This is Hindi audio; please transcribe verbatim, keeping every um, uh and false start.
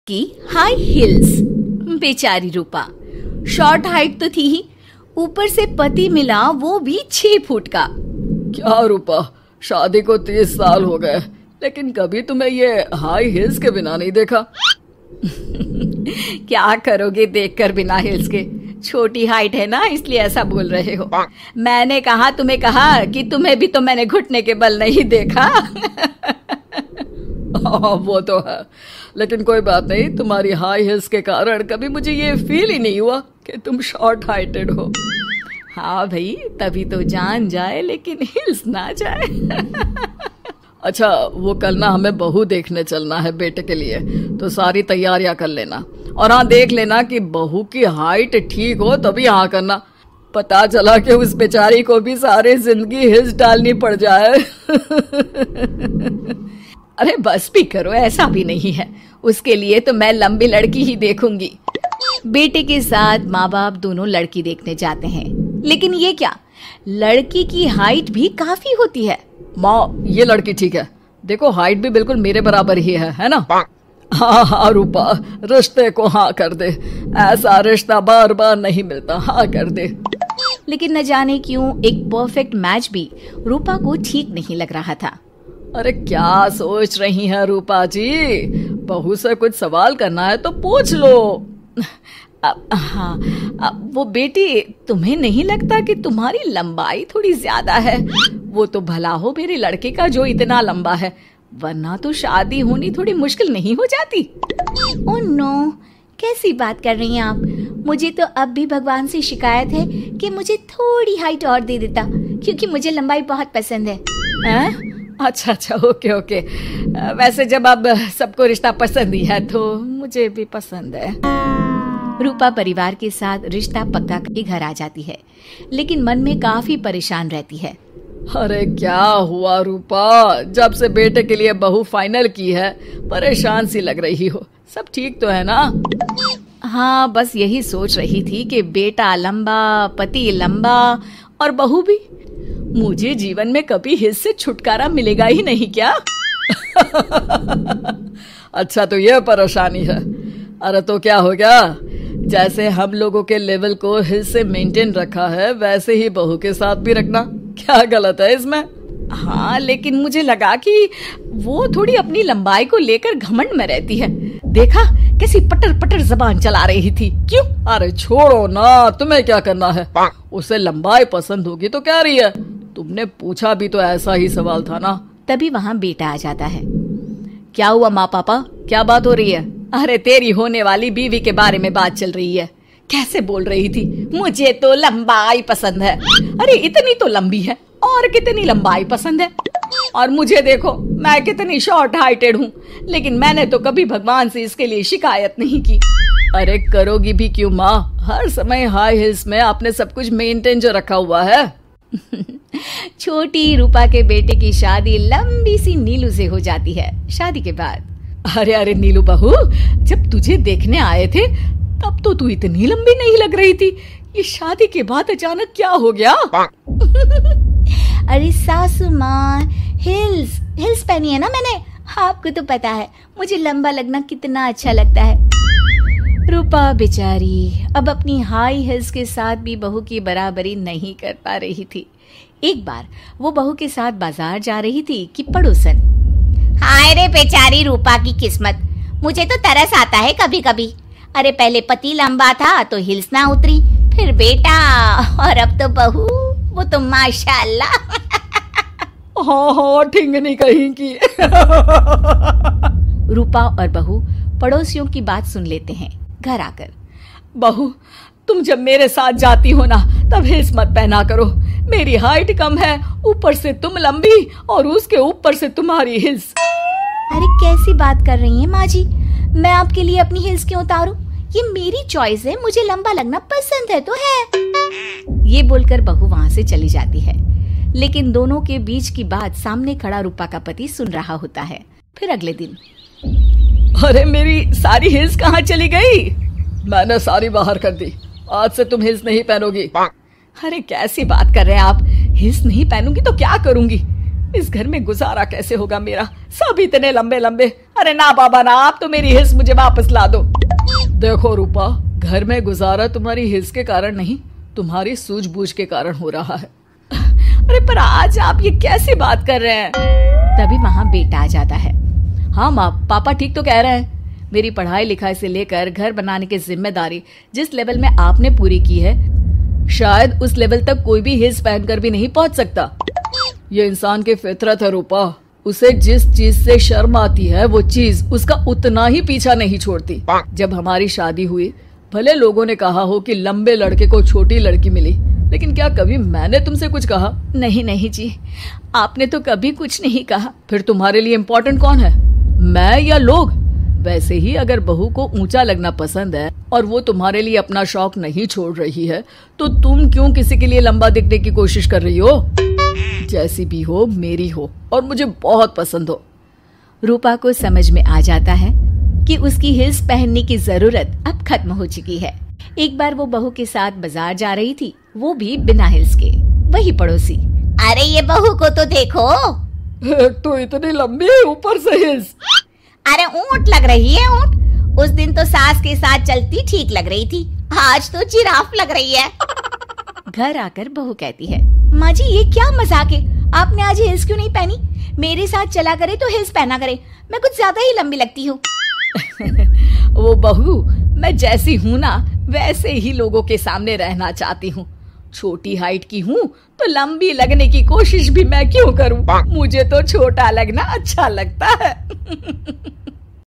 की हाई हिल्स। बेचारी रूपा, शॉर्ट हाइट तो थी ही, ऊपर से पति मिला वो भी छह फुट का। क्या रूपा, शादी को तीस साल हो गए लेकिन कभी तुम्हें ये हाई हिल्स के बिना नहीं देखा। क्या करोगे देखकर बिना हिल्स के, छोटी हाइट है ना इसलिए ऐसा बोल रहे हो। मैंने कहा तुम्हें कहा कि तुम्हें भी तो मैंने घुटने के बल नहीं देखा। हाँ, वो तो है, लेकिन कोई बात नहीं, तुम्हारी हाई हिल्स के कारण कभी मुझे ये फील ही नहीं हुआ कि तुम शॉर्ट हाइटेड हो। हाँ भाई, तभी तो जान जाए लेकिन हिल्स ना जाए। अच्छा, वो कल ना हमें बहू देखने चलना है बेटे के लिए, तो सारी तैयारियां कर लेना। और हाँ, देख लेना कि बहू की हाइट ठीक हो तभी हाँ करना। पता चला कि उस बेचारी को भी सारी जिंदगी हिल्स डालनी पड़ जाए। अरे बस भी करो, ऐसा भी नहीं है, उसके लिए तो मैं लंबी लड़की ही देखूंगी। बेटे के साथ माँ बाप दोनों लड़की देखने जाते हैं, लेकिन ये क्या, लड़की की हाइट भी काफी होती है। माँ, ये लड़की ठीक है, देखो हाइट भी बिल्कुल मेरे बराबर ही है, है ना। हाँ हाँ रूपा, रिश्ते को हाँ कर दे, ऐसा रिश्ता बार बार नहीं मिलता, हाँ कर दे। लेकिन न जाने क्यों एक परफेक्ट मैच भी रूपा को ठीक नहीं लग रहा था। अरे क्या सोच रही हैं रूपा जी, बहू से कुछ सवाल करना है तो पूछ लो। अब हाँ, अब वो बेटी, तुम्हें नहीं लगता कि तुम्हारी लंबाई थोड़ी ज्यादा है? वो तो भला हो मेरे लड़के का जो इतना लंबा है, वरना तो शादी होनी थोड़ी मुश्किल नहीं हो जाती। ओह नो, कैसी बात कर रही हैं आप? मुझे तो अब भी भगवान से शिकायत है कि मुझे थोड़ी हाइट और दे देता, क्योंकि मुझे लंबाई बहुत पसंद है। हैं? अच्छा अच्छा, ओके ओके। वैसे जब अब सबको रिश्ता पसंद ही है तो मुझे भी पसंद है। रूपा परिवार के साथ रिश्ता पक्का करके घर आ जाती है, लेकिन मन में काफी परेशान रहती है। अरे क्या हुआ रूपा, जब से बेटे के लिए बहू फाइनल की है परेशान सी लग रही हो, सब ठीक तो है ना? हाँ, बस यही सोच रही थी कि बेटा लंबा, पति लंबा और बहू भी। मुझे जीवन में कभी हिल्स से छुटकारा मिलेगा ही नहीं क्या? अच्छा, तो ये परेशानी है। अरे तो क्या हो गया, जैसे हम लोगों के लेवल को हिल्स से मेंटेन रखा है वैसे ही बहू के साथ भी रखना, क्या गलत है इसमें? हाँ, लेकिन मुझे लगा कि वो थोड़ी अपनी लंबाई को लेकर घमंड में रहती है। देखा कैसी पटर पटर जबान चला रही थी। क्यों? अरे छोड़ो ना, तुम्हें क्या करना है, उसे लंबाई पसंद होगी तो क्या रही है, तुमने पूछा भी तो ऐसा ही सवाल था ना। तभी वहाँ बेटा आ जाता है। क्या हुआ माँ पापा, क्या बात हो रही है? अरे तेरी होने वाली बीवी के बारे में बात चल रही है। कैसे बोल रही थी, मुझे तो लंबाई पसंद है। अरे इतनी तो लंबी है, और कितनी लंबाई पसंद है। और मुझे देखो, मैं कितनी शॉर्ट हाइटेड हूँ, लेकिन मैंने तो कभी भगवान से इसके लिए शिकायत नहीं की। अरे करोगी भी क्यों माँ, हर समय हाई हिल्स में आपने सब कुछ मेंटेन जो रखा हुआ है। छोटी रूपा के बेटे की शादी लंबी सी नीलू से हो जाती है शादी के बाद। अरे अरे नीलू बहू, जब तुझे देखने आए थे तब तो तू इतनी लंबी नहीं लग रही थी, ये शादी के बाद अचानक क्या हो गया? अरे सासू माँ, हिल्स हिल्स पहनी है ना मैंने, आपको तो पता है मुझे लंबा लगना कितना अच्छा लगता है। रूपा बेचारी अब अपनी हाई हिल्स के साथ भी बहू की बराबरी नहीं कर पा रही थी। एक बार वो बहू के साथ बाजार जा रही थी कि पड़ोसन, हाय रे बेचारी रूपा की किस्मत, मुझे तो तरस आता है कभी कभी। अरे पहले पति लंबा था तो हिल्स ना उतरी, फिर बेटा, और अब तो बहू, वो तो माशाल्लाह। हाँ हाँ, ठिंगनी कहीं की। रूपा और बहू पड़ोसियों की बात सुन लेते हैं घर आकर। बहू, तुम जब मेरे साथ जाती हो ना तब हिल्स मत पहना करो, मेरी हाइट कम है, ऊपर से तुम लंबी और उसके ऊपर से तुम्हारी हिल्स। अरे कैसी बात कर रही हैं माँ जी, मैं आपके लिए अपनी हिल्स क्यों उतारूं? ये मेरी चॉइस है, मुझे लंबा लगना पसंद है तो है। ये बोलकर बहू वहाँ से चली जाती है, लेकिन दोनों के बीच की बात सामने खड़ा रूपा का पति सुन रहा होता है। फिर अगले दिन, अरे मेरी सारी हिल्स कहाँ चली गई? मैंने सारी बाहर कर दी, आज से तुम हिल्स नहीं पहनोगी। अरे कैसी बात कर रहे हैं आप, हिल्स नहीं पहनूंगी तो क्या करूंगी? इस घर में गुजारा कैसे होगा मेरा, सब इतने लंबे लंबे। अरे ना बाबा ना, आप तो मेरी हिल्स मुझे वापस ला दो। देखो रूपा, घर में गुजारा तुम्हारी हिल्स के कारण नहीं, तुम्हारी सूझबूझ के कारण हो रहा है। अरे पर आज आप ये कैसी बात कर रहे हैं? तभी वहाँ बेटा आ जाता है। हाँ माँ, पापा ठीक तो कह रहे हैं। मेरी पढ़ाई लिखाई से लेकर घर बनाने की जिम्मेदारी जिस लेवल में आपने पूरी की है, शायद उस लेवल तक कोई भी हिल्स पहनकर भी नहीं पहुंच सकता। ये इंसान की फितरत है रूपा, उसे जिस चीज से शर्म आती है वो चीज उसका उतना ही पीछा नहीं छोड़ती। जब हमारी शादी हुई, भले लोगों ने कहा हो कि लंबे लड़के को छोटी लड़की मिली, लेकिन क्या कभी मैंने तुमसे कुछ कहा? नहीं नहीं जी, आपने तो कभी कुछ नहीं कहा। फिर तुम्हारे लिए इम्पोर्टेंट कौन है, मैं या लोग? वैसे ही अगर बहू को ऊंचा लगना पसंद है और वो तुम्हारे लिए अपना शौक नहीं छोड़ रही है, तो तुम क्यों किसी के लिए लंबा दिखने की कोशिश कर रही हो? जैसी भी हो, मेरी हो और मुझे बहुत पसंद हो। रूपा को समझ में आ जाता है कि उसकी हिल्स पहनने की जरूरत अब खत्म हो चुकी है। एक बार वो बहू के साथ बाजार जा रही थी, वो भी बिना हिल्स के। वही पड़ोसी, अरे ये बहू को तो देखो, एक तो इतनी लंबी है, ऊपर से हिल्स। अरे ऊंट लग रही है ऊंट। उस दिन तो सास के साथ चलती ठीक लग रही थी, आज तो जिराफ लग रही है। घर आकर बहू कहती है, माँ जी ये क्या मजाक है, आपने आज हिल्स क्यों नहीं पहनी? मेरे साथ चला करे तो हिल्स पहना करे, मैं कुछ ज्यादा ही लंबी लगती हूँ। वो बहू, मैं जैसी हूँ ना वैसे ही लोगों के सामने रहना चाहती हूँ। छोटी हाइट की हूँ तो लंबी लगने की कोशिश भी मैं क्यों करूँ? मुझे तो छोटा लगना अच्छा लगता है।